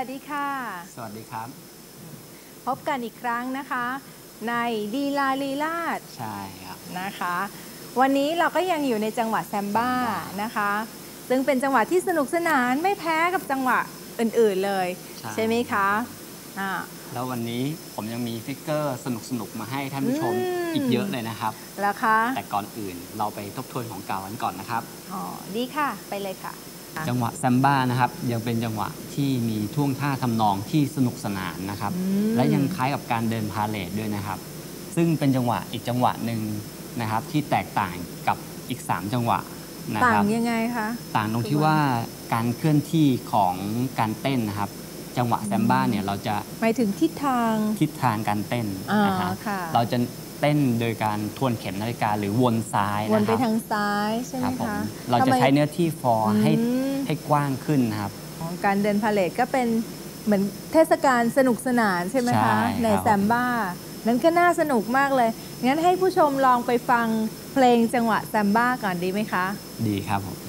วัสดีค่ะสวัสดีครับพบกันอีกครั้งนะคะในลีลาลีลาศใช่ครับนะคะวันนี้เราก็ยังอยู่ในจังหวะแซมบ้านะคะซึ่งเป็นจังหวะที่สนุกสนานไม่แพ้กับจังหวะอื่นๆเลยใช่ไหมคะแล้ววันนี้ผมยังมีฟิกเกอร์สนุกๆมาให้ท่านผู้ชมอีกเยอะเลยนะครับแล้วคะแต่ก่อนอื่นเราไปทบทวนของเก่ากันก่อนนะครับอ๋อดีค่ะไปเลยค่ะจังหวะแซมบ้านะครับยังเป็นจังหวะที่มีท่วงท่าทำนองที่สนุกสนานนะครับและยังคล้ายกับการเดินพาเหรดด้วยนะครับซึ่งเป็นจังหวะอีกจังหวะหนึ่งนะครับที่แตกต่างกับอีก3จังหวะนะครับต่างยังไงคะต่างตรงที่ว่าการเคลื่อนที่ของการเต้นนะครับจังหวะแซมบ้าเนี่ยเราจะหมายถึงทิศทางการเต้นนะครับเราจะเต้นโดยการทวนเข็มนาฬิกาหรือวนซ้ายวนไปทางซ้ายใช่ไหมคะเราจะใช้เนื้อที่ฟอร์ให้กว้างขึ้นนะครับการเดินพาเหรดก็เป็นเหมือนเทศกาลสนุกสนานใช่ไหมคะในแซมบ้านั้นก็น่าสนุกมากเลยงั้นให้ผู้ชมลองไปฟังเพลงจังหวะแซมบ้าก่อนดีไหมคะดีครับผม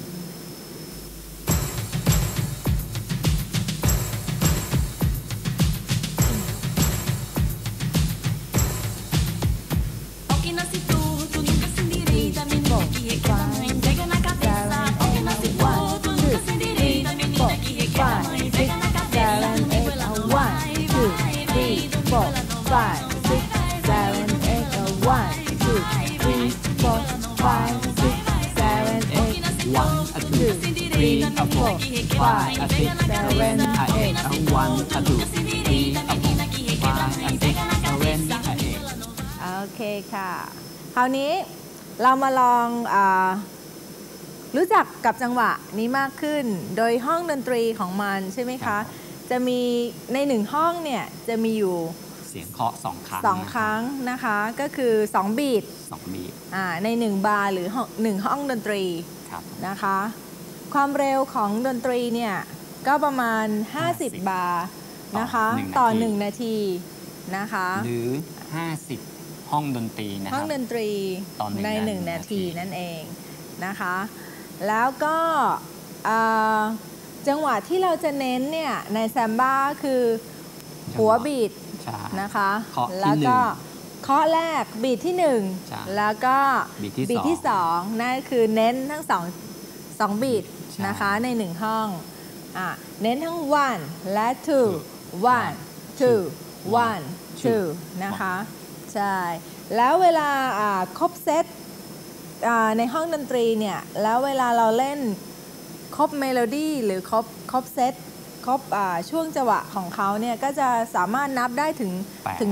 โอเคค่ะคราวนี้เรามาลองรู้จักกับจังหวะนี้มากขึ้นโดยห้องดนตรีของมันใช่ไหมคะจะมีใน1ห้องเนี่ยจะมีอยู่เสียงเคาะ 2 ครั้งนะคะก็คือ2บีทใน1บาร์หรือ1ห้องดนตรีนะคะความเร็วของดนตรีเนี่ยก็ประมาณ50 บาร์นะคะต่อ1 นาทีนะคะหรือ50ห้องดนตรีนะครับห้องดนตรีใน1 นาทีนั่นเองนะคะแล้วก็จังหวะที่เราจะเน้นเนี่ยในแซมบ้าคือหัวบีทนะคะแล้วก็เคาะแรกบีทที่1แล้วก็บีทที่2นั่นคือเน้นทั้ง2บีทนะคะใน1ห้องเน้นทั้ง one และ two one two one two นะคะใช่แล้วเวลาครบเซตในห้องดนตรีเนี่ยแล้วเวลาเราเล่นครบเมโลดี้หรือครบเซตครบช่วงจังหวะของเขาเนี่ยก็จะสามารถนับได้ถึง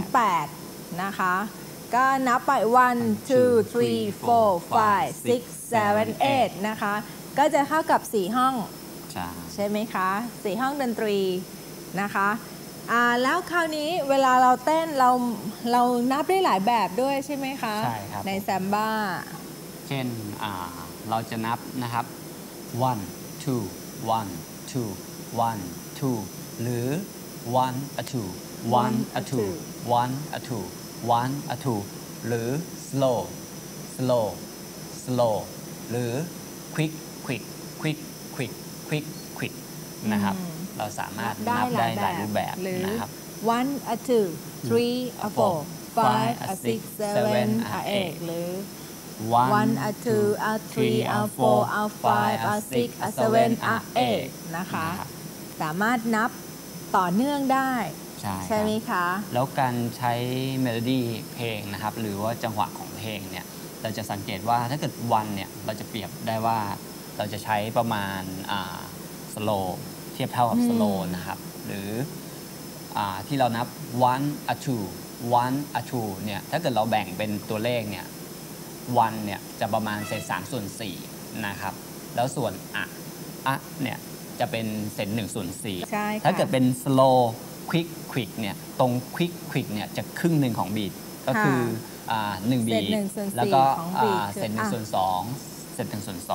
8นะคะก็นับไป1 2 3 4 5 6 7 8นะคะก็จะเท่ากับ4ห้องใช่ไหมคะ4ห้องดนตรีนะคะแล้วคราวนี้เวลาเราเต้นเรานับได้หลายแบบด้วยใช่ไหมคะใช่ครับในแซมบ้าเช่นเราจะนับนะครับ one two one two one two หรือ one a two one a two one a two one a two หรือ slow slow slow หรือ quick quick quick quick quick quick นะครับเราสามารถนับได้หลายรูปแบบนะครับ one a two three a four five a six seven a eight หรือone a two a three a four a five a six a seven a eight นะคะสามารถนับต่อเนื่องได้ใช่ไหมคะแล้วการใช้เมโลดี้เพลงนะครับหรือว่าจังหวะของเพลงเนี่ยเราจะสังเกตว่าถ้าเกิดวันเนี่ยเราจะเปรียบได้ว่าเราจะใช้ประมาณสโลเทียบเท่ากับสโลนะครับหรือที่เรานับ one a two one a two เนี่ยถ้าเกิดเราแบ่งเป็นตัวเลขเนี่ยวันเนี่ยจะประมาณเศษ3/4นะครับแล้วส่วนเนี่ยจะเป็นเศษ1/4ถ้าเกิดเป็น slow quick quick เนี่ยตรง quick quick เนี่ยจะครึ่งหนึ่งของบีทก็คือ1บีทแล้วก็เศษ1/2เศษ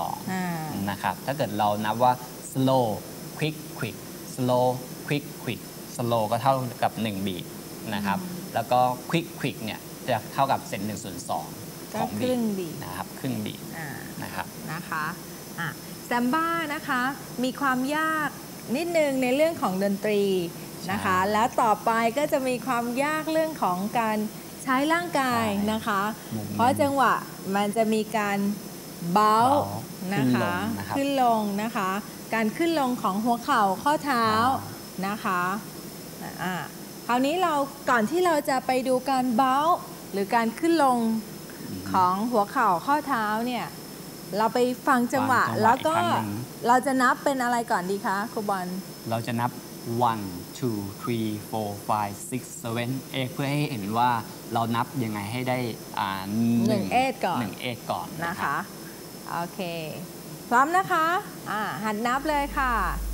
1/2นะครับถ้าเกิดเรานับว่า slow quick quick slow quick quick slow ก็เท่ากับ1บีทนะครับแล้วก็ quick quick เนี่ยจะเท่ากับเศษ1/2ของบีทนะครับครึ่งบีทนะครับแซมบ้านะคะมีความยากนิดนึงในเรื่องของดนตรีนะคะแล้วต่อไปก็จะมีความยากเรื่องของการใช้ร่างกายนะคะเพราะจังหวะมันจะมีการเบ้านะคะขึ้นลงนะคะการขึ้นลงของหัวเข่าข้อเท้านะคะคราวนี้เราก่อนที่เราจะไปดูการเบ้าหรือการขึ้นลงของหัวเข่าข้อเท้าเนี่ยเราไปฟังจังหวะแล้วก็เราจะนับเป็นอะไรก่อนดีคะครูบอลเราจะนับ 1 2 3 4 5 6 7 8 เพื่อให้เห็นว่าเรานับยังไงให้ได้ 1 เอทก่อน 1 เอทก่อนนะคะโอเคพร้อมนะคะหัดนับเลยค่ะ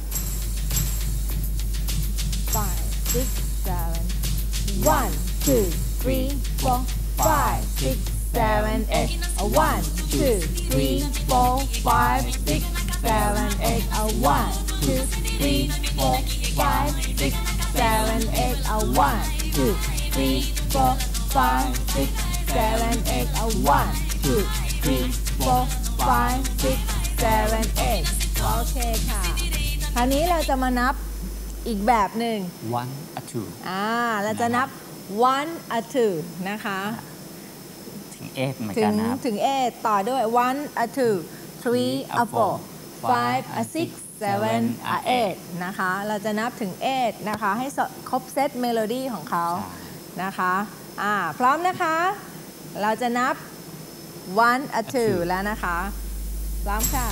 5 6 7 1 2 3 4 5 6 7 8 1 2 3 4 5 6 7 8 1 2 3 4 5 6 7 8 1 2 3 4 5 6 7 8 1 2 3 4 5 6 7 8โอเคค่ะคราวนี้เราจะมานับอีกแบบหนึ่ง 1 2 เราจะนับ 1 2นะคะถึง 8เหมือนกันนะครับถึง 8ต่อด้วย 1 2 3 4 5 6 7 8นะคะเราจะนับถึง 8นะคะให้ครบเซตเมโลดี้ของเขานะคะพร้อมนะคะเราจะนับ 1 2แล้วนะคะพร้อมค่ะ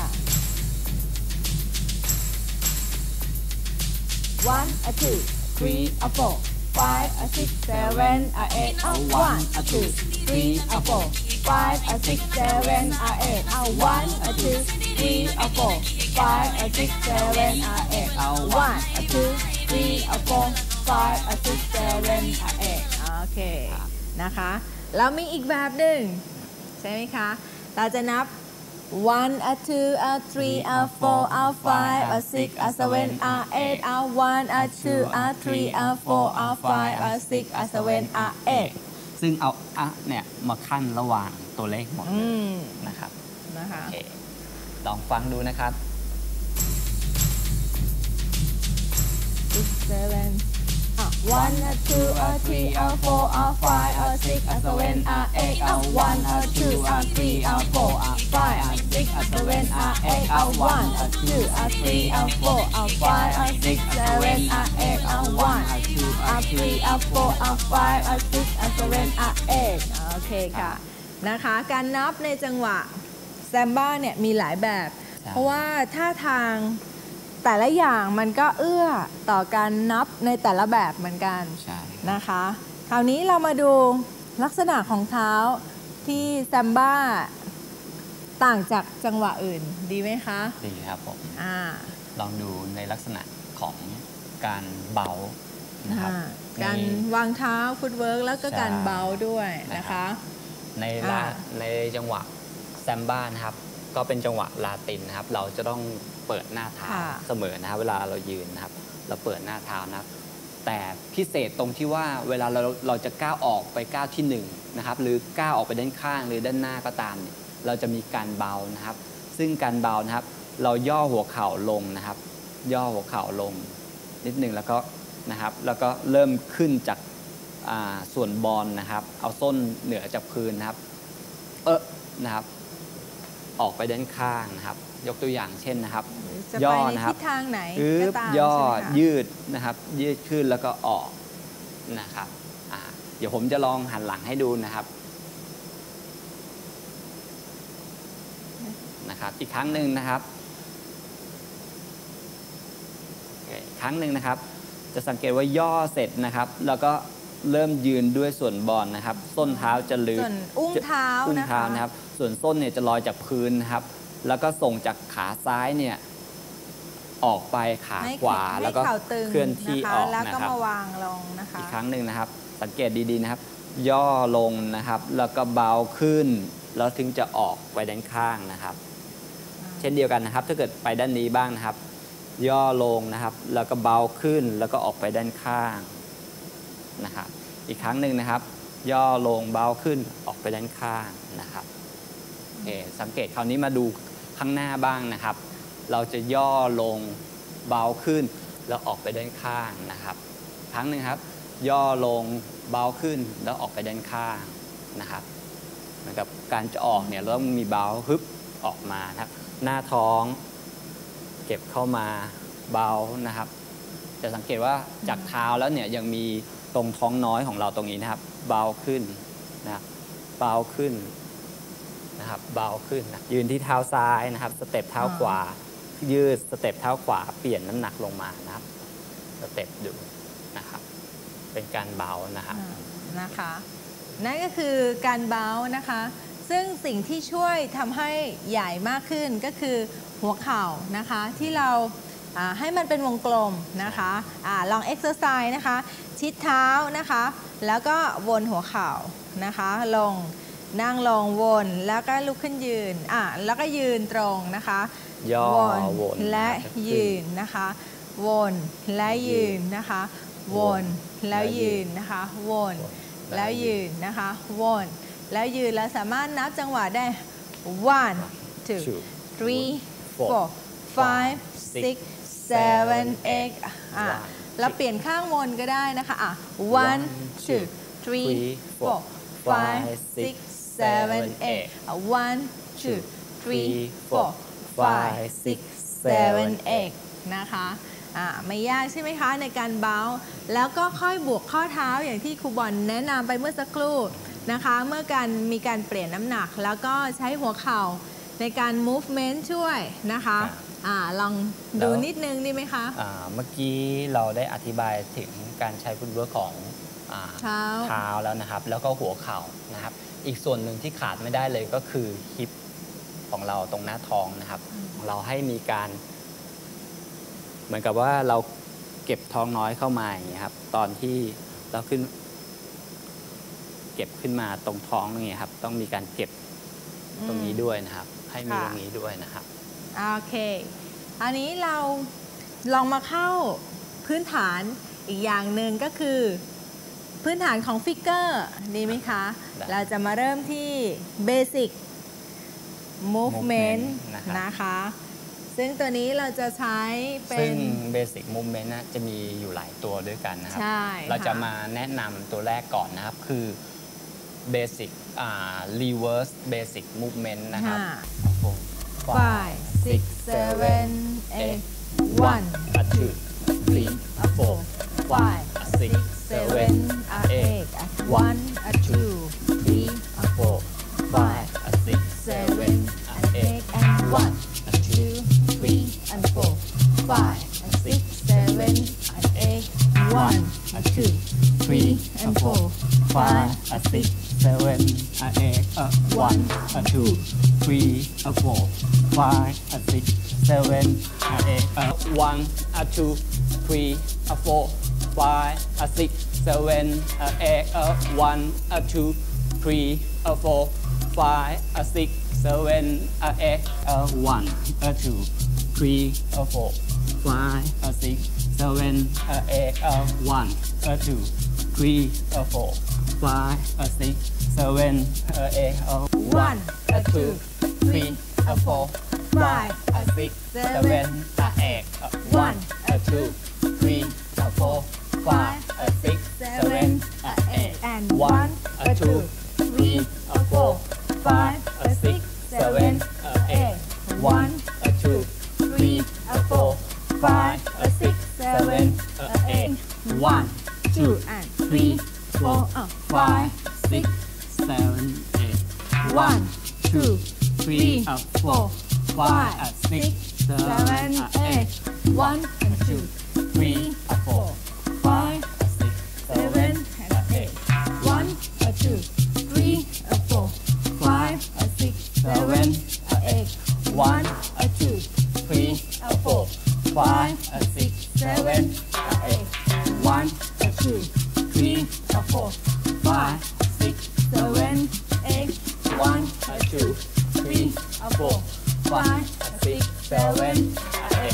1 2 3 4 5 6 7 8 1 2 3 4 5 6 7 8 1 2 3 4 5 6 7 8 1 2 3 4 5 6 7 8โอเคนะคะแล้วมีอีกแบบหนึ่งใช่ไหมคะเราจะนับ 1 2 3 4 5 6 7 8 1 2 3 4 5 6 7 8 ซึ่งเอาเนี่ยมาขั้นระหว่างตัวเลขหมดเลยนะครับลองฟังดูนะครับ 1 2 3 4 5 6 7 8 1 2 3 4 5 6 7 8 1 2 3 4 5 6 7 8 1 2 3 4 5 6 7 8โอเคค่ะนะคะการนับในจังหวะแซมบ้าเนี่ยมีหลายแบบเพราะว่าท่าทางแต่ละอย่างมันก็เอื้อต่อการนับในแต่ละแบบเหมือนกันนะคะคราวนี้เรามาดูลักษณะของเท้าที่แซมบ้าต่างจากจังหวะอื่นดีไหมคะดีครับผมลองดูในลักษณะของการเบานะครับการวางเท้าฟุตเวิร์กแล้วก็การเบาด้วยนะคะในจังหวะแซมบ้านะครับก็เป็นจังหวะลาตินนะครับเราจะต้องเปิดหน้าเท้าเสมอนะครับเวลาเรายืนนะครับเราเปิดหน้าเท้านะครับแต่พิเศษตรงที่ว่าเวลาเราจะก้าวออกไปก้าวที่1นะครับหรือก้าวออกไปด้านข้างหรือด้านหน้าก็ตามเนี่ยเราจะมีการเบานะครับซึ่งการเบานะครับเราย่อหัวเข่าลงนะครับย่อหัวเข่าลงนิดนึงแล้วก็นะครับแล้วก็เริ่มขึ้นจากส่วนบอลนะครับเอาส้นเหนือจากพื้นนะครับนะครับออกไปด้านข้างนะครับยกตัวอย่างเช่นนะครับย่อนะครับทางไหนก็ตามย่อยืดนะครับยืดขึ้นแล้วก็ออกนะครับเดี๋ยวผมจะลองหันหลังให้ดูนะครับอีกครั้งหนึ่งนะครับครั้งหนึ่งนะครับจะสังเกตว่าย่อเสร็จนะครับแล้วก็เริ่มยืนด้วยส่วนบอลนะครับส้นเท้าจะลึกส่วนอุ้งเท้านะครับส่วนส้นเนี่ยจะลอยจากพื้นนะครับแล้วก็ส่งจากขาซ้ายเนี่ยออกไปขาขวาแล้วก็เคลื่อนที่ออกแล้วก็มาวางลงนะคะอีกครั้งหนึ่งนะครับสังเกตดีๆนะครับย่อลงนะครับแล้วก็เบาขึ้นแล้วถึงจะออกไปด้านข้างนะครับเช่นเดียวกันนะครับถ้าเกิดไปด้านนี้บ้างนะครับย่อลงนะครับแล้วก็เบาขึ้นแล้วก็ออกไปด้านข้างนะครับอีกครั้งหนึ่งนะครับย่อลงเบาขึ้นออกไปด้านข้างนะครับสังเกตคราวนี้มาดูข้างหน้าบ้างนะครับเราจะย่อลงเบาขึ้นแล้วออกไปด้านข้างนะครับครั้งหนึ่งครับย่อลงเบาขึ้นแล้วออกไปด้านข้างนะครับเหมือนกับการจะออกเนี่ยเราต้องมีเบาฮึบออกมานะครับหน้าท้องเก็บเข้ามาเบานะครับจะสังเกตว่าจากเท้าแล้วเนี่ยยังมีตรงท้องน้อยของเราตรงนี้นะครับเบาขึ้นนะครับเบาขึ้นนะครับเบาขึ้นนะยืนที่เท้าซ้ายนะครับสเต็ปเท้าขวายืดสเต็ปเท้าขวาเปลี่ยนน้ำหนักลงมานะครับสเต็ปดูนะครับเป็นการเบานะครับนะคะนั่นก็คือการเบานะคะซึ่งสิ่งที่ช่วยทำให้ใหญ่มากขึ้นก็คือหัวเข่านะคะที่เราให้มันเป็นวงกลมนะคะลองเอ็กซ์เซอร์ไซส์นะคะชิดเท้านะคะแล้วก็วนหัวเข่านะคะลงนั่งลงวนแล้วก็ลุกขึ้นยืนแล้วก็ยืนตรงนะคะย่อวนและยืนนะคะวนและยืนนะคะวนแล้วยืนนะคะวนแล้วยืนนะคะวนแล้วยืนแล้วสามารถนับจังหวะได้ 1 2 3 4 5 6 7 8แล้วเปลี่ยนข้างวนก็ได้นะคะ1 2 3 4 5 6 7 8 1 2 3 4 5 6 7 8นะคะไม่ยากใช่ไหมคะในการเบาแล้วก็ค่อยบวกข้อเท้าอย่างที่ครูบอลแนะนำไปเมื่อสักครู่นะคะเมื่อมีการเปลี่ยนน้ำหนักแล้วก็ใช้หัวเข่าในการ movement ช่วยนะคะลองดูนิดนึงดีไหมคะเมื่อกี้เราได้อธิบายถึงการใช้ฟุตเวิร์คของเท้าแล้วนะครับแล้วก็หัวเข่านะครับอีกส่วนหนึ่งที่ขาดไม่ได้เลยก็คือฮิปของเราตรงหน้าท้องนะครับของเราให้มีการเหมือนกับว่าเราเก็บท้องน้อยเข้ามาอย่างนี้ครับตอนที่เราขึ้นเก็บขึ้นมาตรงท้องอย่างนี้ครับต้องมีการเก็บตรงนี้ด้วยนะครับให้มีตรงนี้ด้วยนะครับโอเคอันนี้เราลองมาเข้าพื้นฐานอีกอย่างหนึ่งก็คือพื้นฐานของฟิกเกอร์ดีไหมคะเราจะมาเริ่มที่เบสิกmovement นะคะซึ่งตัวนี้เราจะใช้เป็นซึ่ง Basic Movement นะจะมีอยู่หลายตัวด้วยกันนะครับเราจะมาแนะนำตัวแรกก่อนนะครับคือ Basic Reverse Basic Movement นะครับ 5 6 7 8 1 2 3 4 5 6 7 8 1 2 3 4 5 6 7 8 and 1 2 3 and 4 5 and 6 7 and 8 1 and 2 3 and 4 5 and 6 7 and 8 1 and 2 3 and 4 5 and 6 7 and 8 1 and 2 3 and 4 5 and 6 7 and 8 1 and 2 3 and 4 5 and 6 7 8 1 2 3 4 5 6 7 8 1 2 3 4 5 6 7 8 1 2 3 4 5 6 7 8 1 2 3 4 5 6 7 8 and 1 2 3 4 5 6 7 8 1 2 3 4 5 6 7 8 1 2 and 3 4 5 6 7 8 1 2 3 4 5 6 7 8 1 and 2 3 4 5 6 7 8 1 2 3 4 5 6 7 8 1 2 3 4 5 6 7 8 1 2 3 4 5 6 7 8 1 2 3 4 5 6 7 8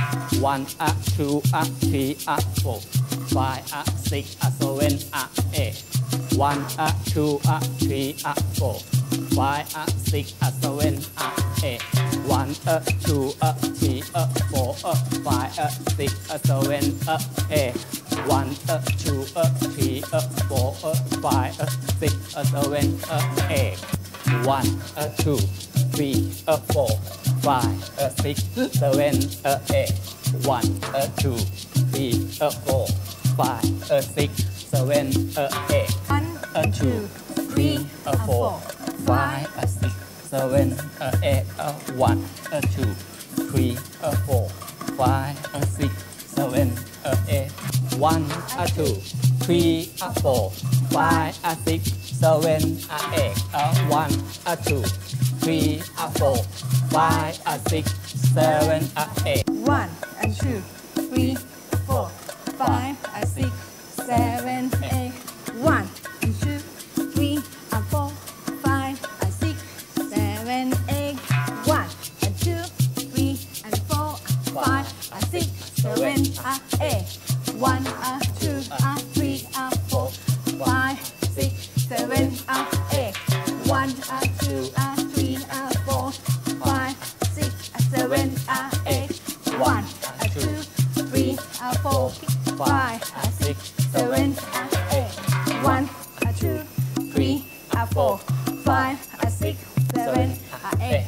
1 2 3 4 5 6 7 8 1 2 3 4 5 6 7 8 1 1 2 3 4 5 6 7 8 1 2 3 4 5 6 7 8 1 2 3 4 5 6 7 8 1 2 3 4 5 6 7 8 1 2 3 4 5 6 7 8 1 2 3 4 5 6 7 8 1 2 3 4 5 6 7 8 1 2 3 4 5 6 7 8 1 and 2 3 4 5 6 7 8 1 and 2 3 and 4 5 6 7 8 1 and 2 3 and 4 5 6 7 8 1 and 2 and 3 and 4 5 6 7 8 1 and 2 and 3 and 4 5 6 7 8 1 and 2 3 and 4 5 6 7 8 1 and 2 3 and 4 5 6 7 8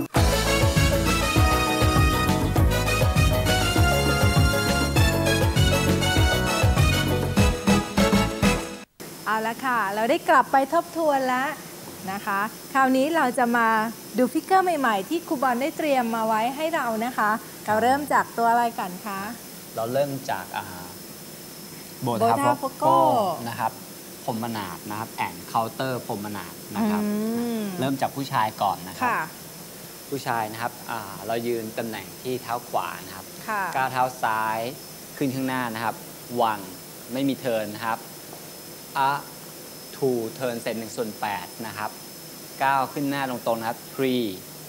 เอาละค่ะ เราได้กลับไปทบทวนแล้วนะคะ คราวนี้เราจะมาดูฟิกเกอร์ใหม่ๆ ที่ครูบอลได้เตรียมมาไว้ให้เรานะคะ เราเริ่มจากตัวอะไรกันคะเราเริ่มจากโบทาโฟโกนะครับพรมนาถนะครับแอนเคาน์เตอร์พรมนาถนะครับเริ่มจากผู้ชายก่อนนะครับผู้ชายนะครับเรายืนตำแหน่งที่เท้าขวานะครับก้าวเท้าซ้ายขึ้นข้างหน้านะครับวันไม่มีเทิร์นนะครับทูเทิร์นเสร็จ1/8นะครับก้าวขึ้นหน้าตรงๆนะครับ three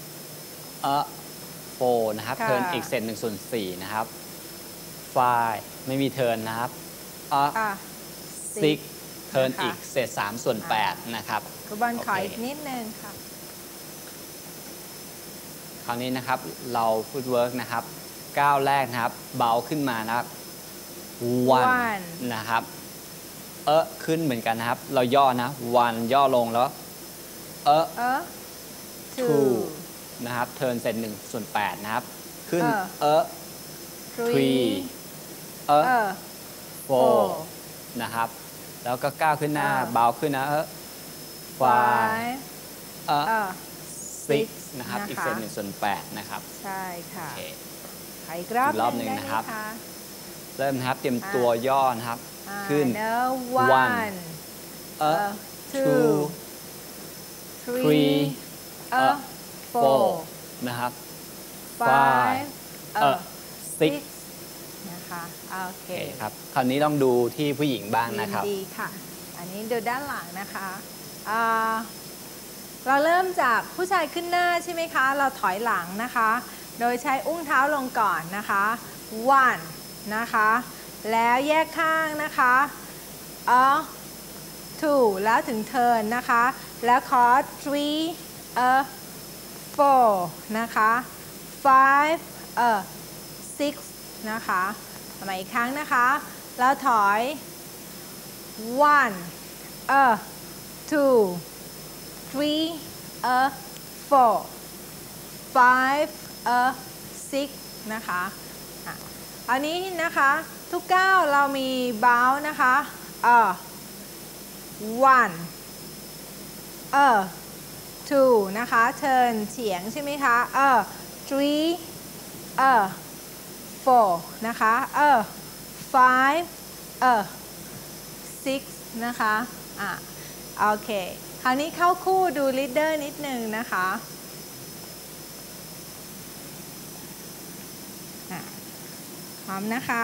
4นะครับเทิร์นอีกเศษ1/4นะครับ 5ไม่มีเทิร์นนะครับ6เทิร์นอีกเศษ3/8นะครับครูบอลขออีกนิดนึงค่ะคราวนี้นะครับเราฟุตเวิร์กนะครับก้าวแรกนะครับเบาขึ้นมานะครับ one นะครับขึ้นเหมือนกันนะครับเราย่อนะ one ย่อลงแล้วtwo นะครับเทิร์นเสร็จ1/8นะครับขึ้นthree four นะครับแล้วก็ก้าวขึ้นหน้าเบาขึ้นนะ five six นะครับอีกเศษ1/8นะครับใช่ค่ะอีกรอบหนึ่งนะครับเริ่มนะครับเตรียมตัวย่อนะครับขึ้น one two three four นะครับ five six นะคะโอเคครับคราวนี้ต้องดูที่ผู้หญิงบ้างนะครับดีค่ะอันนี้ดูด้านหลังนะคะเราเริ่มจากผู้ชายขึ้นหน้าใช่ไหมคะเราถอยหลังนะคะโดยใช้อุ้งเท้าลงก่อนนะคะ one นะคะแล้วแยกข้างนะคะtwo แล้วถึง turn นะคะแล้วคอร์ส three four นะคะ five six นะคะทำอีกครั้งนะคะแล้วถอย one two three four five six นะคะอันนี้นะคะทุกก้าวเรามี bounce นะคะ one two นะคะ turn เฉียงใช่ไหมคะthree four นะคะ five six นะคะโอเคคราวนี้เข้าคู่ดู leader นิดนึงนะคะพร้อมนะคะ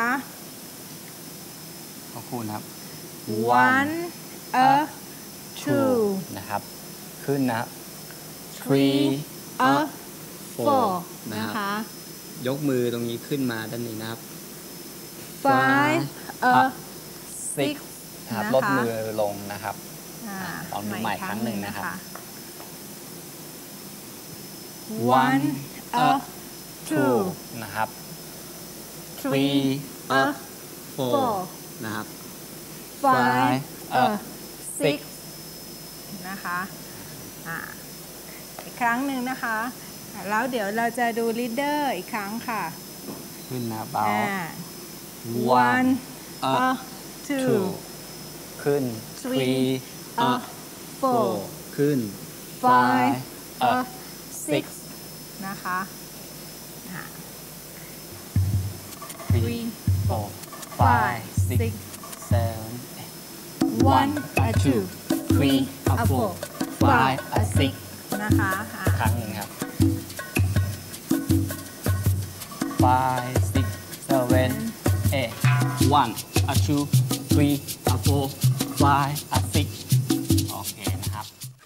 ขอบคุณครับ one two นะครับขึ้นนะ three four นะคะยกมือตรงนี้ขึ้นมาด้านนี้นะครับ five six นะครับลดมือลงนะครับลองดูใหม่ครั้งหนึ่งนะครับ one two นะครับ three four นะครับ five six นะคะอีกครั้งหนึ่งนะคะแล้วเดี๋ยวเราจะดู leader อีกครั้งค่ะขึ้นนะเบา one two ขึ้น three four ขึ้น five six นะคะ three four five six seven one two three four five six นะคะครั้งหนึ่งครับ five six seven eight one two three four five six โอเคนะครับ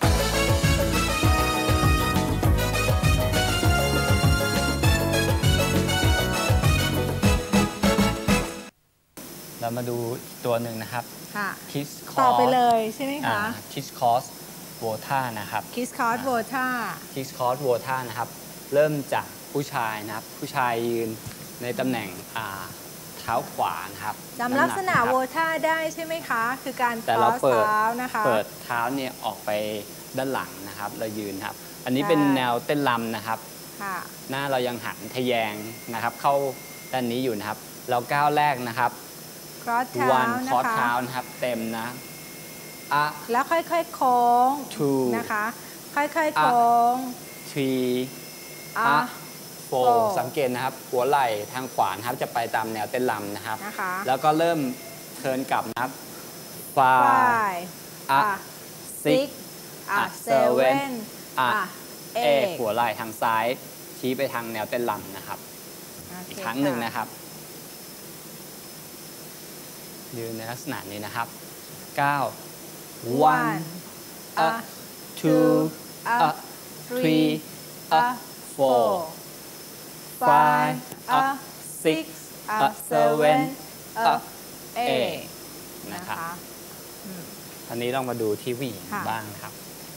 เรามาดูตัวหนึ่งนะครับ Kiss Cross ต่อไปเลยใช่ไหมคะ Kiss Cross Volta นะครับ Kiss Cross Volta Kiss Cross Volta นะครับเริ่มจากผู้ชายนะครับผู้ชายยืนในตำแหน่งเท้าขวานะครับจำลักษณะโวท่าได้ใช่ไหมคะคือการแต่เราเปิดเท้านะคะเปิดเท้าเนี่ยออกไปด้านหลังนะครับเรายืนครับอันนี้เป็นแนวเต้นรำนะครับหน้าเรายังหันทะแยงนะครับเข้าด้านนี้อยู่นะครับเราก้าวแรกนะครับครอสเท้านะคะครอสเท้านะครับเต็มนะแล้วค่อยๆโค้งนะคะค่อยๆโค้ง three four สังเกตนะครับหัวไหล่ทางขวานะครับจะไปตามแนวเต้นรำนะครับแล้วก็เริ่มเทิร์นกลับนะครับ five six seven eight หัวไหล่ทางซ้ายชี้ไปทางแนวเต้นรำนะครับอีกครั้งหนึ่งนะครับยืนในลักษณะนี้นะครับ9 one two three four five six seven eight นะครับทีนี้เรามาดูที่ผู้หญิงบ้างครับ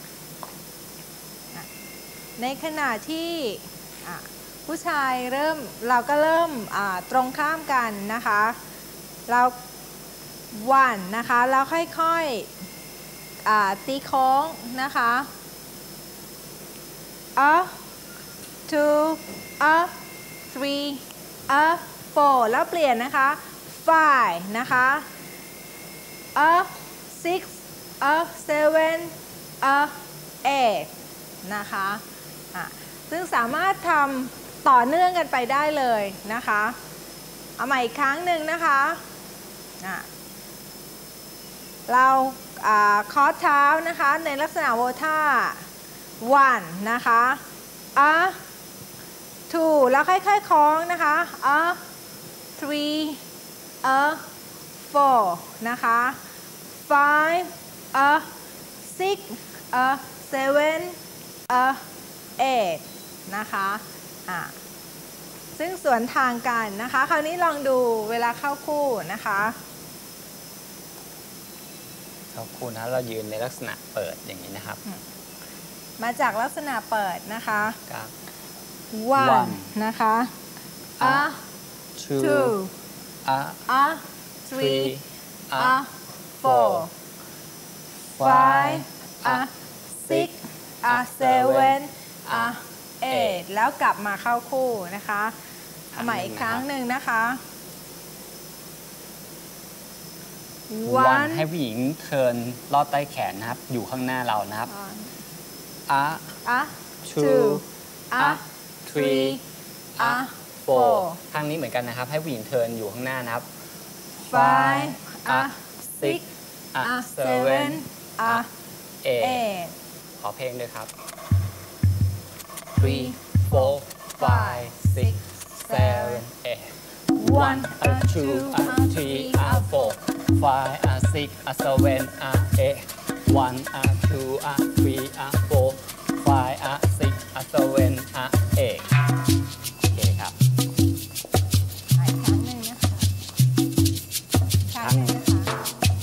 ในขณะที่ผู้ชายเราก็เริ่มตรงข้ามกันนะคะเราวันนะคะแล้วค่อยๆตีโค้งนะคะtwo three four แล้วเปลี่ยนนะคะ five นะคะsix seven eight นะคะซึ่งสามารถทำต่อเนื่องกันไปได้เลยนะคะเอาใหม่อีกครั้งหนึ่งนะคะเราคอร์สเท้านะคะในลักษณะโวท่า one นะคะtwo แล้วค่อยๆคล้องนะคะ three four นะคะ five six seven eight นะคะซึ่งสวนทางกันนะคะคราวนี้ลองดูเวลาเข้าคู่นะคะเข้าคู่นะเรายืนในลักษณะเปิดอย่างนี้นะครับมาจากลักษณะเปิดนะคะ one นะคะ two three four five six seven eight แล้วกลับมาเข้าคู่นะคะเอาใหม่อีกครั้งหนึ่งนะคะ one ให้ผู้หญิงเทิร์นลอดใต้แขนนะครับอยู่ข้างหน้าเรานะครับtwo three four ข้างนี้เหมือนกันนะครับให้ผู้หญิงเทิร์นอยู่ข้างหน้านะครับ five six seven eight ขอเพลงด้วยครับ three four five six seven eight one two three four five six seven eight one two three four five six seven eight โอเคครับอีกครั้งหนึ่งนะคะครั้งหนึ่งนะคะ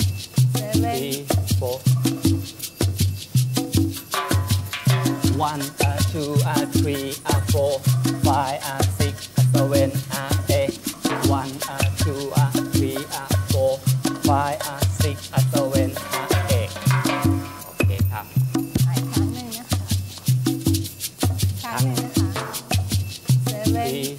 seven three four one 2 3 4 5 6 7 8 1 2 3 4 5 6 7 8โอเคครับอีกครั้งหนึ่งนะคะครั้งหนึ่งนะคะ7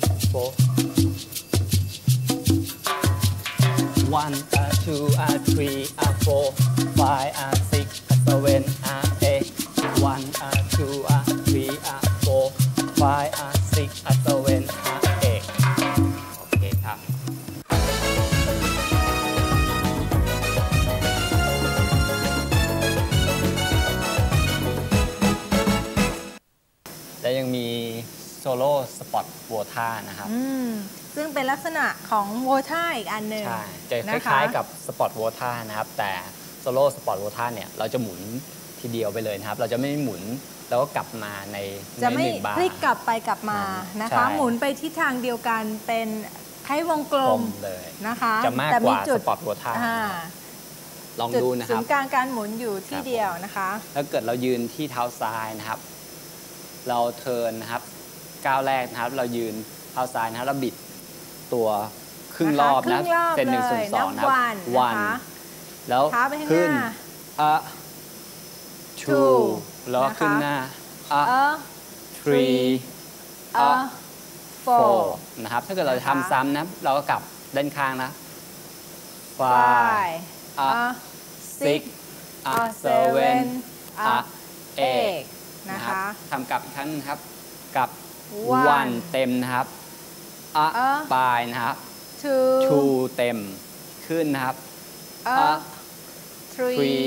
1 2 3 4 5 6 7 8 1 2 3 4 5 6 7 8โอเคครับและยังมีโซโล่สปอตโวท่านะครับซึ่งเป็นลักษณะของโวท่าอีกอันหนึ่งใช่จะคล้ายๆกับสปอตโวท่านะครับแต่โซโล่สปอตโวท่าเนี่ยเราจะหมุนทีเดียวไปเลยนะครับเราจะไม่หมุนแล้วก็กลับมาในจะไม่พลิกกลับไปกลับมานะคะหมุนไปทิศทางเดียวกันเป็นให้วงกลมเลยนะคะจะมากกว่าสปอตโวท่าลองดูนะครับศูนย์กลางการหมุนอยู่ที่เดียวนะคะถ้าเกิดเรายืนที่เท้าซ้ายนะครับเราเทิร์นนะครับก้าวแรกนะครับเรายืนเท้าซ้ายนะครับเราบิดตัวครึ่งรอบนะเซน1/2นะครับวันแล้วขึ้นtwo แล้วขึ้นหน้าthree four นะครับถ้าเกิดเราจะทำซ้ำนะเราก็กลับด้านข้างนะ five six seven eight นะคะทำกลับอีกครั้งนึงครับกับ one เต็มนะครับปลายนะครับ two เต็มขึ้นนะครับ three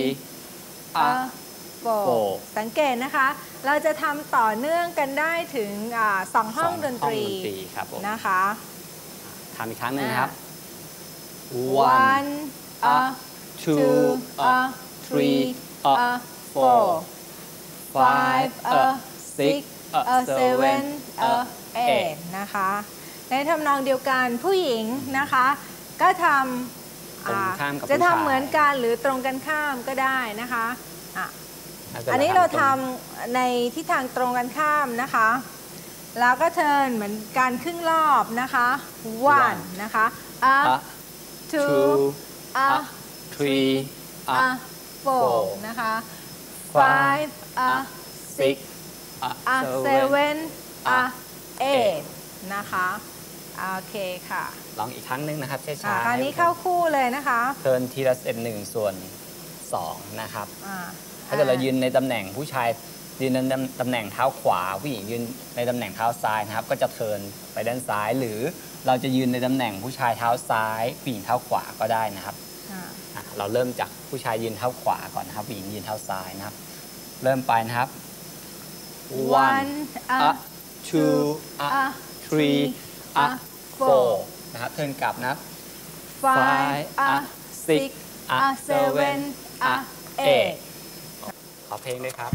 four สังเกตนะคะเราจะทำต่อเนื่องกันได้ถึง2 ห้องดนตรีนะคะทำอีกครั้งหนึ่งครับ one two three four five six seven eight นะคะในทำนองเดียวกันผู้หญิงนะคะก็ทำจะทำเหมือนกันหรือตรงกันข้ามก็ได้นะคะอันนี้เราทำในทิศทางตรงกันข้ามนะคะแล้วก็เทิร์นเหมือนการครึ่งรอบนะคะ one นะคะ two three four นะคะ five six seven eight นะคะโอเคค่ะลองอีกครั้งนึงนะครับช้าๆคราวนี้เข้าคู่เลยนะคะเทิร์นทีละ1/2นะครับถ้าเกิดเรายืนในตำแหน่งผู้ชายยืนในตำแหน่งเท้าขวาผู้หญิงยืนในตำแหน่งเท้าซ้ายนะครับก็จะเทิร์นไปด้านซ้ายหรือเราจะยืนในตำแหน่งผู้ชายเท้าซ้ายผู้หญิงเท้าขวาก็ได้นะครับเราเริ่มจากผู้ชายยืนเท้าขวาก่อนนะครับผู้หญิงยืนเท้าซ้ายนะครับเริ่มไปนะครับ one two three four นะครับเทิร์นกลับนะครับ five six seven eight ขอเพลงด้วยครับ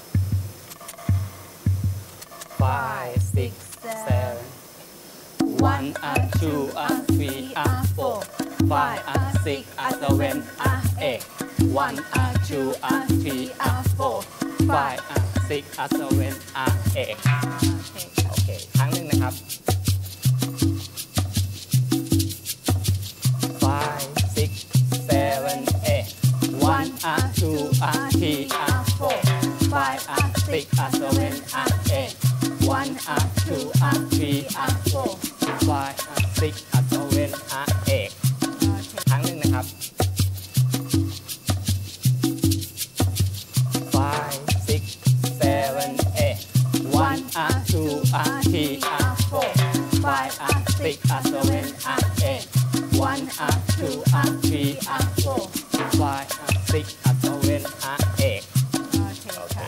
five six seven one two three four five six seven eight one two three four five six seven eight โอเคครั้งหนึ่งนะครับ five six seven eight one two three four five six seven eight one two three four five six seven eight ครั้งหนึ่งนะครับ five six seven eight one two three four five six seven eight one two three four five six seven eight โอเค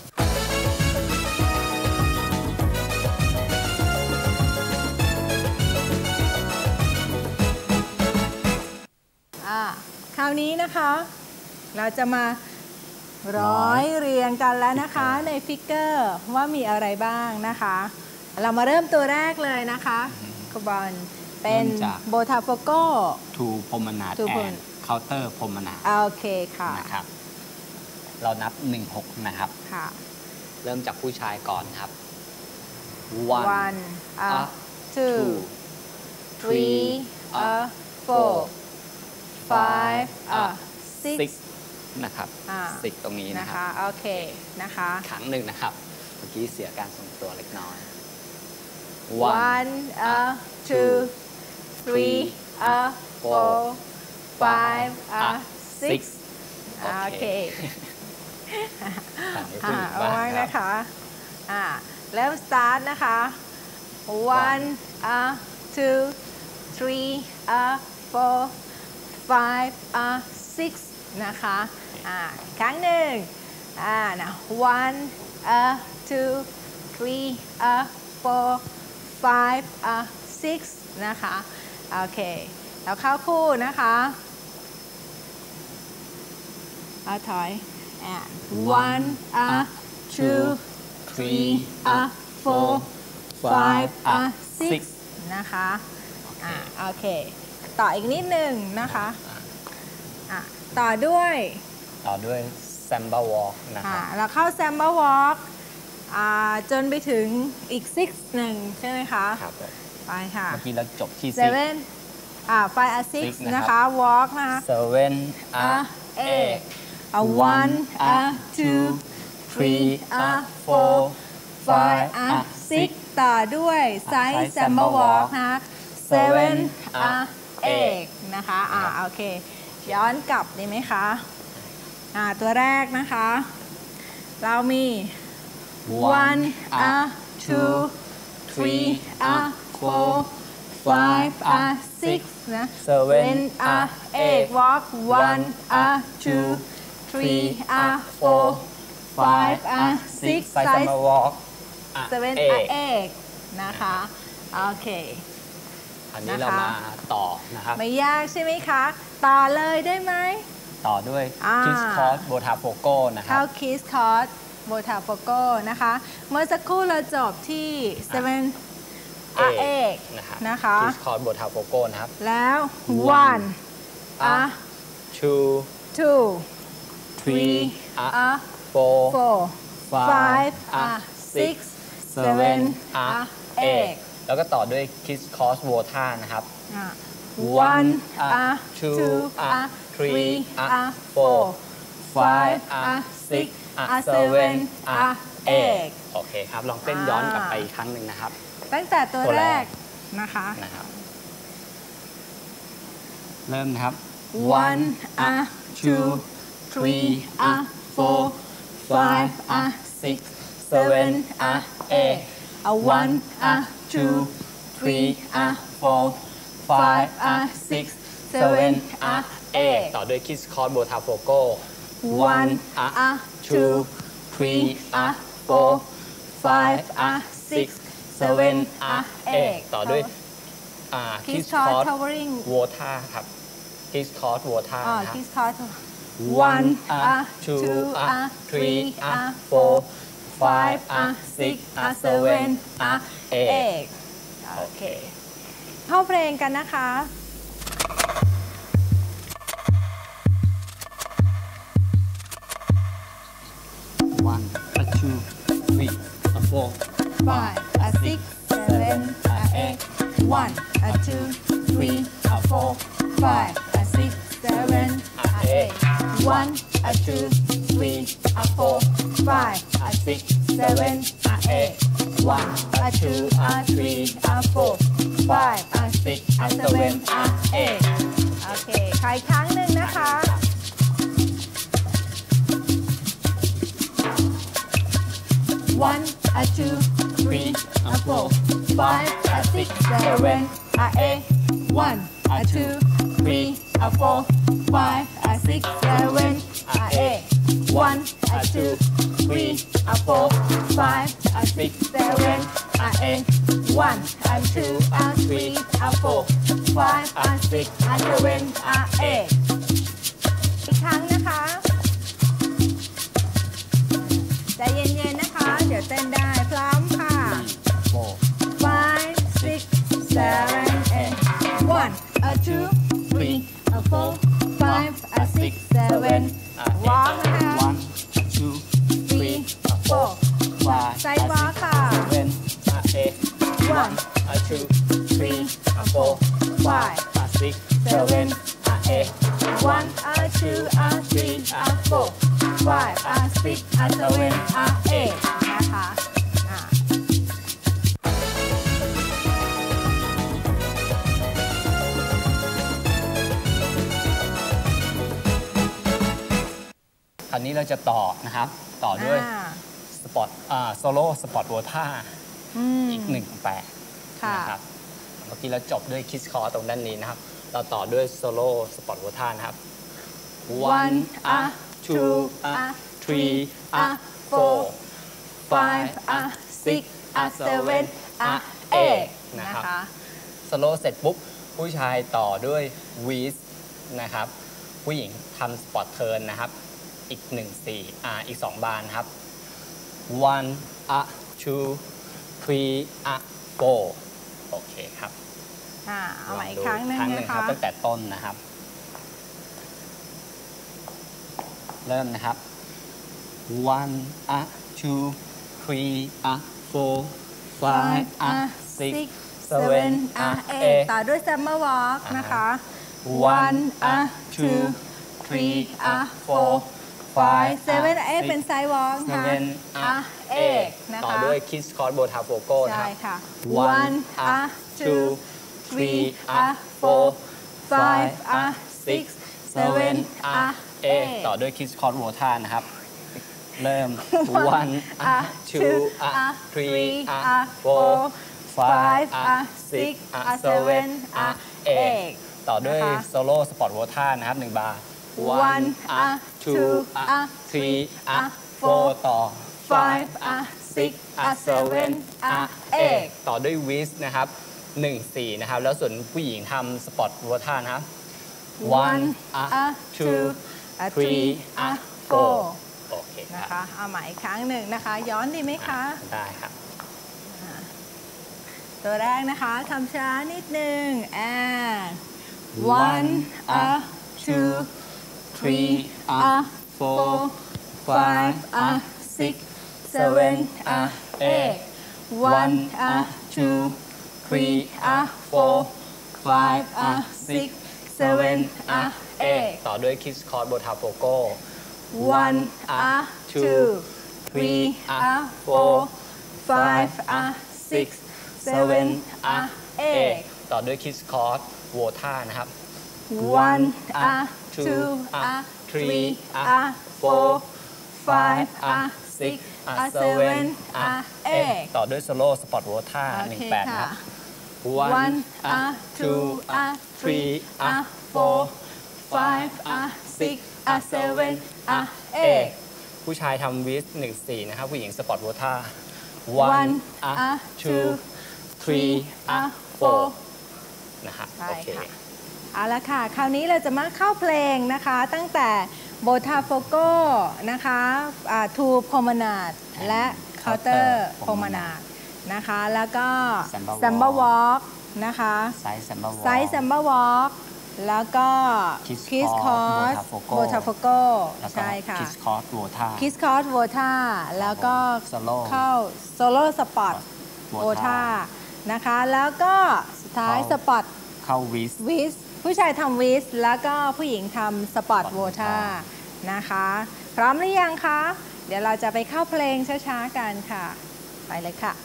คราวนี้นะคะเราจะมาร้อยเรียงกันแล้วนะคะในฟิกเกอร์ว่ามีอะไรบ้างนะคะเรามาเริ่มตัวแรกเลยนะคะคุณบอลเป็นโบทาโฟโก้ทูพรมนาถแอนเคาน์เตอร์พรมนาถโอเคค่ะนะครับเรานับ1-6นะครับค่ะเริ่มจากผู้ชายก่อนครับ one two three four five six นะครับ6ตรงนี้นะครับโอเคนะคะครั้งหนึ่งนะครับเมื่อกี้เสียการทรงตัวเล็กน้อย one two three four five six โอเคเอาไว้นะคะเริ่มสตาร์ทนะคะ one two three four five six นะคะครั้งหนึ่งนะ one two three four five six นะคะโอเคแล้วเข้าคู่นะคะถอย one two three four five six นะคะโอเคต่ออีกนิดหนึ่งนะคะต่อด้วย Samba Walk นะครับเราเข้า Samba Walk จนไปถึงอีก six หนึ่งใช่ไหมคะครับไปค่ะเมื่อกี้เราจบที่ seven five six นะคะ walk นะคะ seven eight one two three four five six ต่อด้วยไซส์ Samba Walk นะคะ seven eight นะคะโอเคย้อนกลับได้ไหมคะตัวแรกนะคะเรามี one two three four five six นะ seven eight walk one two three four five six Samba Walk seven eight นะคะโอเคอันนี้เรามาต่อนะครับไม่ยากใช่ไหมคะต่อเลยได้ไหมต่อด้วย Kiss Cross Botafogo นะครับเข้า Kiss Cross Botafogo นะคะเมื่อสักครู่เราจบที่ seven eight นะคะ Kiss Cross Botafogo นะครับแล้ว one two three four five six seven eight แล้วก็ต่อด้วย Kiss Cross Vota นะครับ one two three four five six seven eight โอเคครับลองเต้นย้อนกลับไปอีกครั้งหนึ่งนะครับตั้งแต่ตัวแรกนะคะเริ่มนะครับ one two three four five six seven eight one two three four five six seven eight ต่อด้วย Kiss Cross Botafogo one two three four five six seven eight ต่อด้วย Kiss Cross Towering Vota ครับ Kiss Cross Vota นะครับ Kiss Cross one two three four five six seven eight โอเคเข้าเพลงกันนะคะ one two three four five six seven eight one two three four five six seven eight one two three four five six seven eight one two three four five six seven eight โอเคขออีกครั้งหนึ่งนะคะ one two three four five six seven eight one two three four five six seven eight one two three four five six seven eight one two three four five six seven eight อีกครั้งนะคะใจเย็นๆนะคะเดี๋ยวเต้นได้พร้อมค่ะ five six seven eight one two three four five six seven walk นะคะ one two three four 2 3 4 5 6 7 8 1 2 3 4 5 6 7 8นะคะคราวนี้เราจะต่อนะครับต่อด้วยสปอร์ตโซโล่สปอร์ตโวท่าอีก1-8นะครับเมื่อกี้เราจบด้วยคิสคอตรงด้านนี้นะครับเราต่อด้วยโซโล่สปอร์ตโวท่านะครับ 1 2 3 4 5 6 7 8นะครับโซโล่เสร็จปุ๊บผู้ชายต่อด้วยวีสนะครับผู้หญิงทำสปอร์ตเทิร์นนะครับอีกอีก2บานครับ 1 2 3 4 โอเคครับเอาใหม่อีกครั้งหนึ่งนะครับตั้งแต่ต้นนะครับเริ่มนะครับ 1 2 3 4 5 6 7 8 ต่อด้วย Summer Walk นะคะ1 2 3 4 5 7 8เป็น Side Walk ค่ะ8นะคะต่อด้วย Kiss Cross Botafogo นะครับใช่ค่ะ 1 2 3 4 5 6 7 8ต่อด้วย Kiss Cross Vota นะครับเริ่ม 1 2 3 4 5 6 7 8ต่อด้วยโซโล่สปอร์ตโวท่านะครับ1บาร์ 1 2 3 4 ต่อ 5 6 7 ต่อด้วยวิสนะครับ1-4นะครับแล้วส่วนผู้หญิงทำสปอร์ตโวท่านะครับ 1 2 3 4 โอเคนะคะเอาใหม่อีกครั้งหนึ่งนะคะย้อนดีไหมคะได้ครับตัวแรกนะคะทำช้านิดนึง1 2 3 4 5 6 7 8 1 2 3 4 5 6 7 8 ต่อด้วย Kiss Cross Botafogo 1 2 3 4 5 6 7 8 ต่อด้วย Kiss Cross Vota นะครับ 1 2 3 4 5 6 7 8 ต่อด้วยโซโล่สปอร์ตโวท่า1-8นะครับ 1 2 3 4 5 6 7 ผู้ชายทำวิส1-4นะครับผู้หญิงสปอร์ตโวท่า 1 2 3 4นะครับโอเคเอาละค่ะคราวนี้เราจะมาเข้าเพลงนะคะตั้งแต่โบทาโฟโกนะคะทูโพมนาดและเคาน์เตอร์โพมนาดนะคะแล้วก็แซมบ้าวอล์กนะคะไซส์แซมบ้าวอล์กแล้วก็คิสคอร์สโบทาโฟโกใช่ค่ะคิสคอร์สโวท่าแล้วก็เข้าโซโล่สปอร์ตโวท่านะคะแล้วก็สุดท้ายสปอร์ตเข้าวิสผู้ชายทำวิสแล้วก็ผู้หญิงทำสปอร์ตโวท่านะคะพร้อมหรือยังคะเดี๋ยวเราจะไปเข้าเพลงช้าๆกันค่ะไปเลยค่ะ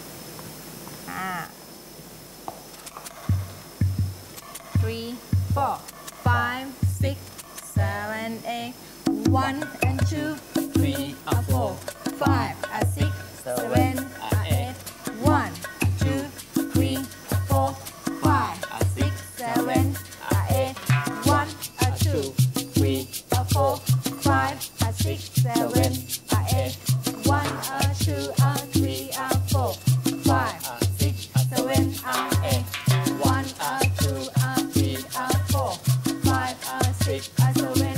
3 4 5 6 7 8 1 and 2 3 4 5 6 7 8 1 2 3 4 5 6 7 8 1 2 3 4 5 6 7 8 1 2 3 4 5 6 7 8 1 2 3 4 5 6 7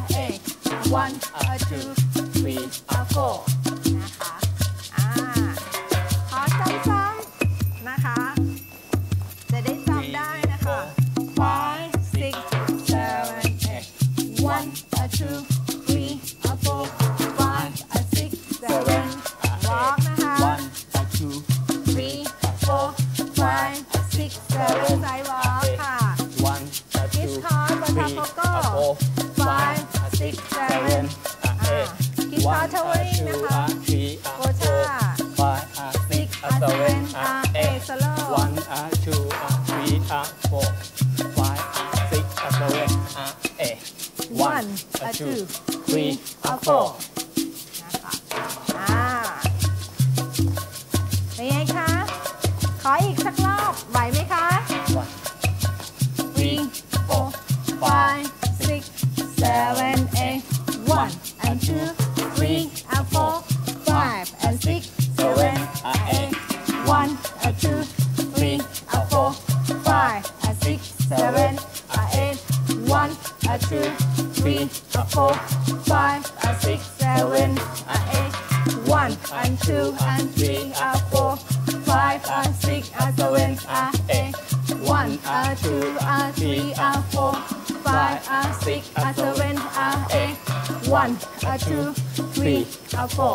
8 1 2 3 4นะคะ seven sidewalk ค่ะ one kiss two card three Botafogo four five six seven kiss card towering นะคะ three Bota five six seven eight solo one two three four five six seven eight one two three four นะคะเป็นไงคะ ขออีกสักรอบไหวไหมคะ three four five six seven eight one and two three and four five and six seven eight one and two three and four five and six seven eight one and two three and four five and six seven eight one and two and three and four five and six and seven eight one and two and three and four five and six and seven eight one and two three and four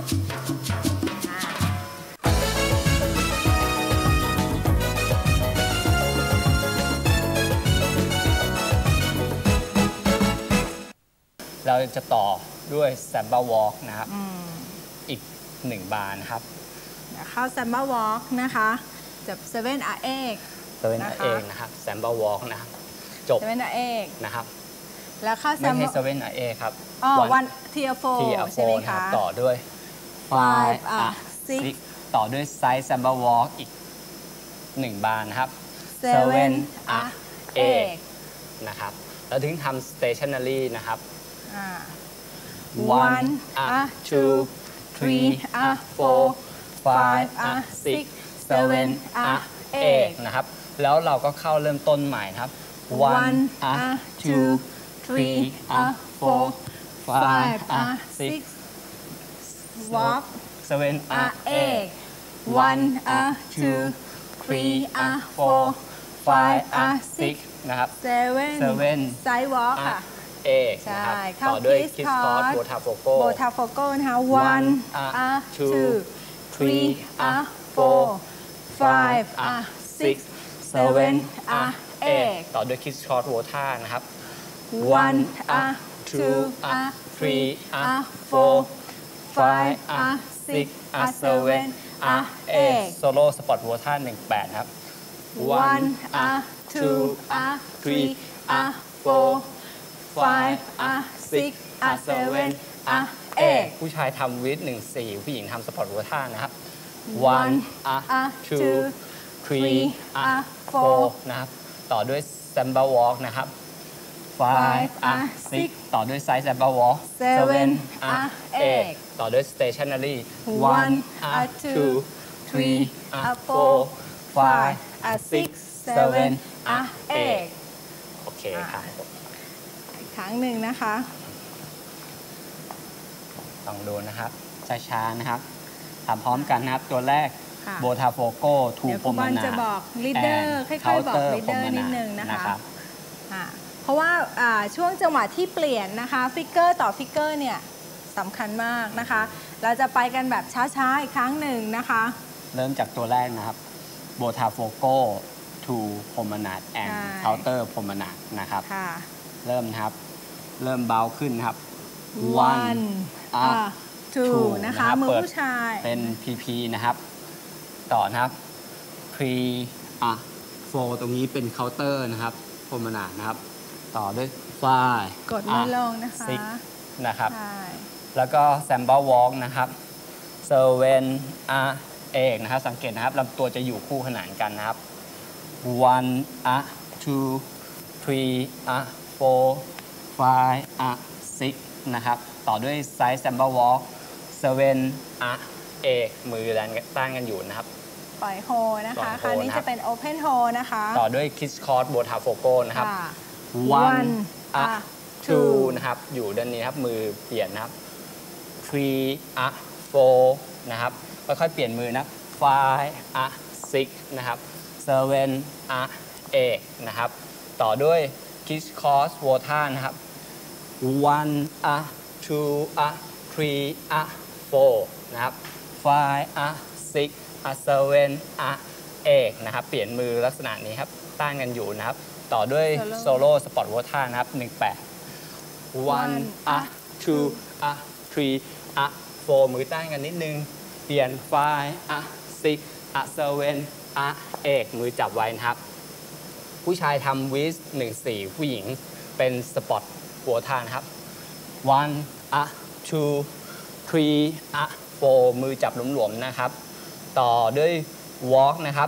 เราจะต่อด้วย Samba Walk นะครับอีก1 บาร์นะครับเข้า Samba Walk นะคะจับ7 R เอก 7 R เอกนะครับ Samba Walk นะครับจบ 7 R เอกนะครับแล้วเข้าไม่ใช่7 R เอกครับ one tier 4ใช่ไหมคะต่อด้วย 5 R 6ต่อด้วย Side Samba Walk อีก1 บาร์นะครับ7 R เอกนะครับแล้วถึงทำ Stationary นะครับone two three four five six seven eight นะครับแล้วเราก็เข้าเริ่มต้นใหม่นะครับone two three four five six walk seven eight one two three four five six นะครับ seven sidewalk ค่ะเอกนะครับต่อด้วย Kiss Card Botafogo นะคะ one two three four five six seven eight ต่อด้วย Kiss Card Vota นะครับ one two three four five six seven eight Solo Spot Vota 18ครับ one two three four five six seven eight ผู้ชายทำวิด14ผู้หญิงทำสปอร์ตโวท่านะครับ one two three four นะครับต่อด้วย Samba Walk นะครับ five six ต่อด้วย Side Samba Walk seven eight ต่อด้วย Stationary one two three four five six seven eight โอเคครับครั้งหนึ่งนะคะลองดูนะครับช้าๆนะครับทำพร้อมกันนะครับตัวแรก Botafogo to Promenade จะบอก leader ค่อยๆบอก leader นิดนึงนะคะเพราะว่าช่วงจังหวะที่เปลี่ยนนะคะฟิกเกอร์ต่อฟิกเกอร์เนี่ยสำคัญมากนะคะเราจะไปกันแบบช้าๆอีกครั้งหนึ่งนะคะเริ่มจากตัวแรกนะครับ Botafogo to Promenade and Counter Promenade นะครับเริ่มนะครับเริ่มเบาขึ้นครับ one two นะคะมือผู้ชายเป็น PP นะครับต่อนะครับ pre four ตรงนี้เป็น counter นะครับ promenade นะครับต่อด้วย five กดมือลงนะคะ six นะครับแล้วก็ Samba Walk นะครับ seven eight นะครับสังเกตนะครับลำตัวจะอยู่คู่ขนานกันนะครับ one two three four five six นะครับต่อด้วย Side Samba Walk seven eight มือต้านกันอยู่นะครับปล่อยโฮนะคะคราวนี้จะเป็น Open Hold นะคะต่อด้วย Kiss Card Botafogo นะครับ one two นะครับอยู่ด้านนี้ครับมือเปลี่ยนนะครับ three four นะครับค่อยๆเปลี่ยนมือนะ five six นะครับ seven eight นะครับต่อด้วย Kiss Card Vota นะครับ one two three four นะครับ five six seven เอกนะครับเปลี่ยนมือลักษณะนี้ครับต้านกันอยู่นะครับต่อด้วยโซโล่สปอร์ตวอเตอร์นะครับ18 one two 3 4มือต้านกันนิดนึงเปลี่ยน5 6 7 เอกมือจับไว้นะครับผู้ชายทำวิส14ผู้หญิงเป็นสปอร์ตวอเตอร์นะครับ one 2 3 4มือจับหลวมๆนะครับต่อด้วย walk นะครับ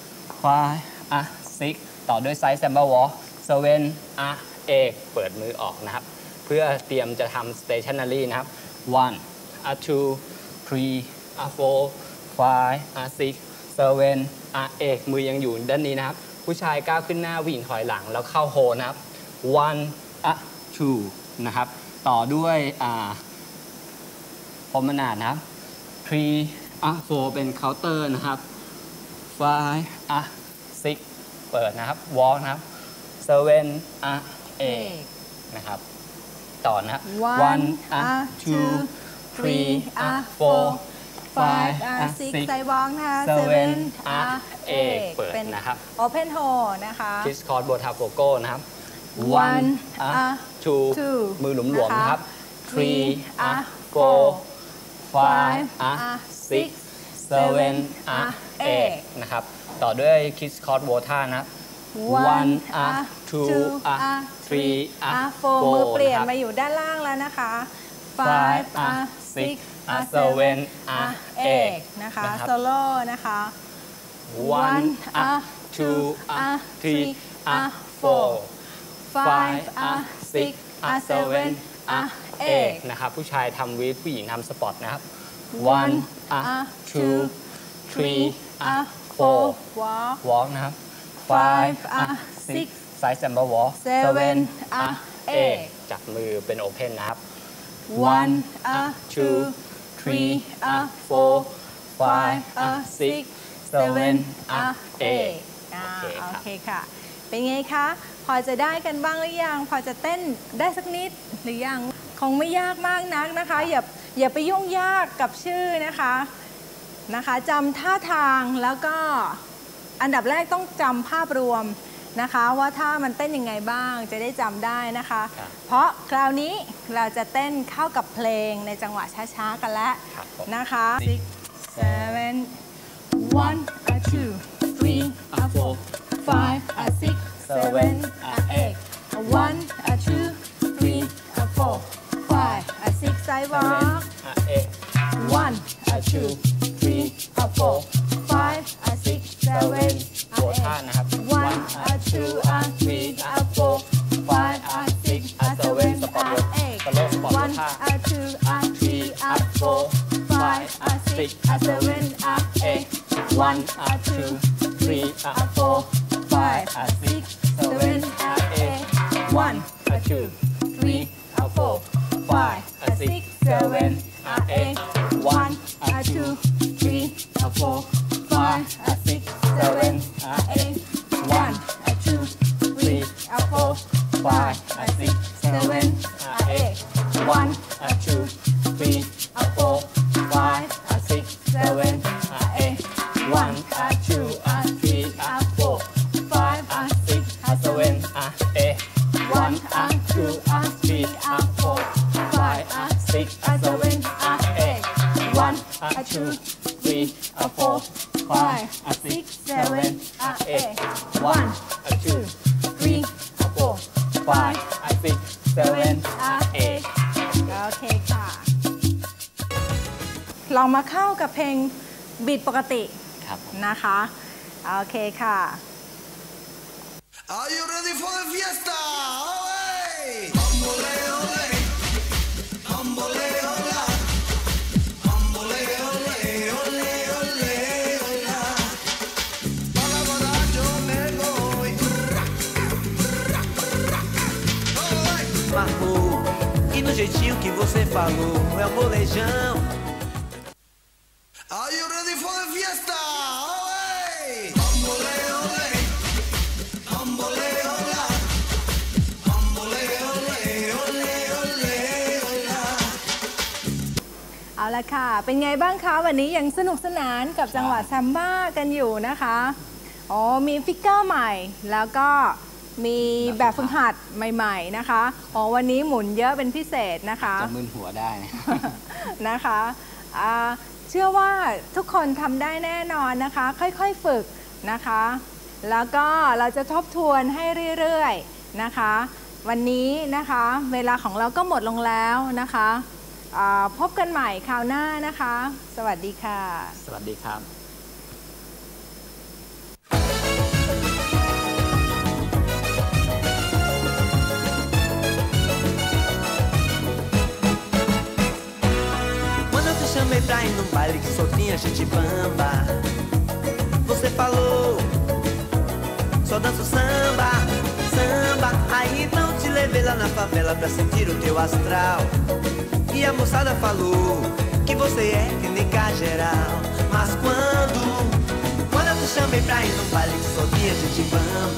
5 6ต่อด้วย side samba walk 7 เอกเปิดมือออกนะครับเพื่อเตรียมจะทำ stationary นะครับ one 2 3 4 5 6 7 เอกมือยังอยู่ด้านนี้นะครับผู้ชายก้าวขึ้นหน้าผู้หญิงถอยหลังแล้วเข้าโฮนะครับ one 2นะครับต่อด้วยพรมนาดนะครับ3 4เป็นเคาน์เตอร์นะครับ5 6เปิดนะครับ walk นะครับ7 เอกนะครับต่อนะครับ one 2 3 4 5 6 ไซวองนะคะ7 เอกเปิดนะครับ open hole นะคะคิสคอร์ดโบทาโฟโก้นะครับ one 2มือหลวมๆนะครับ3 4 5 6 7 เอกนะครับต่อด้วยคิสคอร์ดโบทานะครับ one 2 3 4มือเปลี่ยนมาอยู่ด้านล่างแล้วนะคะ5 6 7 เอกนะคะโซโล่นะคะ one 2 3 4 5 6 7 เอกนะครับผู้ชายทำวิสผู้หญิงทำสปอร์ตนะครับ one 2 3 4 walk นะครับ5 6 side samba walk 7 เอกจับมือเป็นโอเพนนะครับ one 2 3 4 5 6 7 เอกโอเคค่ะเป็นไงคะพอจะได้กันบ้างหรือยังพอจะเต้นได้สักนิดหรือยังคงไม่ยากมากนักนะคะอย่าไปยุ่งยากกับชื่อนะคะจำท่าทางแล้วก็อันดับแรกต้องจำภาพรวมนะคะว่าท่ามันเต้นยังไงบ้างจะได้จำได้นะคะเพราะคราวนี้เราจะเต้นเข้ากับเพลงในจังหวะช้าๆกันแล้วนะคะ6 7 1 2 3 4 5 6 7 8 1 2 3 4 5 6 sidewalk 1 2 3 4 5 6 7 โบท่านะครับ 1 2 3 4 5 6 7 สปอร์ตสโลว์สปอร์ตท่า 1 2 3 4 5 6 7 8 1 2 3 4 5 6 7 8 1 2 3 4 5 6 7 8 1 2 3 4 5 6 7 8 1 2 3 4 5 6 7 8 1 2 3 4 5 6 7 8 1 2 3 4 5 6 7 8 1 2 3 4 5 6 7 8 1 2 3 4 5 6 7 8 1 2 3 4 5 6 7 8โอเคค่ะลองมาเข้ากับเพลงบีทปกตินะคะโอเคค่ะ Are you ready for the fiesta? Marcou, e no jeitinho que você falou, é o molejão. Are you ready for the fiesta? ละค่ะ เป็นไงบ้างคะวันนี้ยังสนุกสนานกับจังหวะแซมบ้ากันอยู่นะคะอ๋อมีฟิกเกอร์ใหม่แล้วก็มีแบบฝึกหัดใหม่ๆนะคะอ๋อวันนี้หมุนเยอะเป็นพิเศษนะคะจะมึนหัวได้นะคะเชื่อว่าทุกคนทำได้แน่นอนนะคะค่อยๆฝึกนะคะแล้วก็เราจะทบทวนให้เรื่อยๆนะคะวันนี้นะคะเวลาของเราก็หมดลงแล้วนะคะพบกันใหม่คราวหน้านะคะสวัสดีค่ะสวัสดีครับ Chamei pra ir num baile que só tinha gente bamba. Você falou, só danço samba, samba. Aí então te levei lá na favela pra sentir o teu astral. E a moçada falou que você é que nem geral. Mas quando eu te chamei pra ir num baile que só tinha gente bamba,